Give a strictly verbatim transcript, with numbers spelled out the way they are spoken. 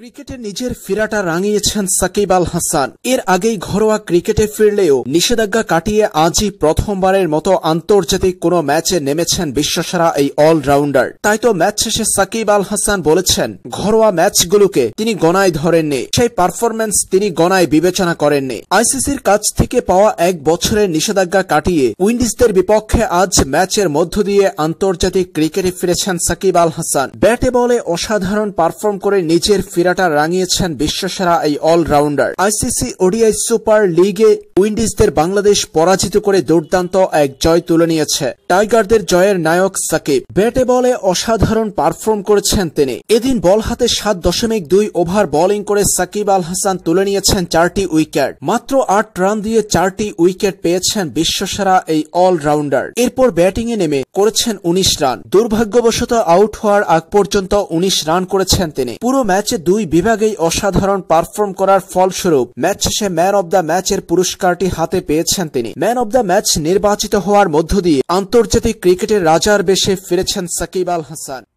ক্রিকেটে নিজের ফেরাটা রাঙিয়েছেন সাকিব আল হাসান। এর আগেই ঘরোয়া ক্রিকেটে ফিরলেও নিষেধাজ্ঞা কাটিয়ে আজই প্রথমবারের মতো আন্তর্জাতিক কোনো ম্যাচে নেমেছেন বিশ্বসেরা এই অলরাউন্ডার। তাই তো ম্যাচ শেষে সাকিব আল হাসান বলেছেন, ঘরোয়া ম্যাচগুলোকে তিনি গণায় ধরেননি, সেই পারফরম্যান্স তিনি গণায় বিবেচনা করেননি। আইসিসির কাছ থেকে পাওয়া এক বছরের নিষেধাজ্ঞা কাটিয়ে উইন্ডিজদের বিপক্ষে আজ ম্যাচের মধ্য দিয়ে আন্তর্জাতিক ক্রিকেটে ফিরেছেন সাকিব আল হাসান। ব্যাটে বলে অসাধারণ পারফর্ম করে নিজের ফেরাটা রাঙিয়েছেন বিশ্বসেরা এই অলরাউন্ডার। আইসিসি ওডিআই সুপার লিগে উইন্ডিজদের বাংলাদেশ পরাজিত করে দুর্দান্ত এক জয় তুলে নিয়েছে। টাইগারদের জয়ের নায়ক সাকিব। ব্যাটে বলে অসাধারণ পারফর্ম করেছেন তিনি। এদিন বল হাতে সাত দশমিক দুই ওভার বোলিং করে সাকিব আল হাসান তুলে নিয়েছেন চারটি উইকেট। মাত্র আট রান দিয়ে চারটি উইকেট পেয়েছেন বিশ্বসেরা এই অলরাউন্ডার। এরপর ব্যাটিংয়ে নেমে করেছেন উনিশ রান। দুর্ভাগ্যবশত আউট হওয়ার আগ পর্যন্ত উনিশ রান করেছেন তিনি। পুরো ম্যাচে দুই বিভাগেই অসাধারণ পারফর্ম করার ফলস্বরূপ ম্যাচ শেষে ম্যান অব দ্য ম্যাচের পুরস্কারটি হাতে পেয়েছেন তিনি। ম্যান অব দ্য ম্যাচ নির্বাচিত হওয়ার মধ্য দিয়ে আন্তর্জাতিক ক্রিকেটের রাজার বেশে ফিরেছেন সাকিব আল হাসান।